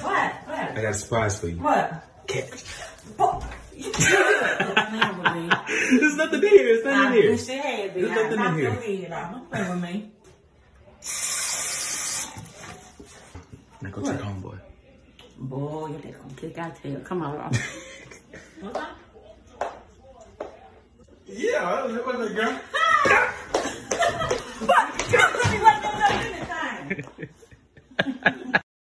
What? I got a surprise for you. What? Cat. There's nothing in here. There's nothing in here. There's nothing in here. Don't play with me. Now go check homeboy. Boy, you're gonna kick out tail. Come on, Ross. Yeah, that was a girl.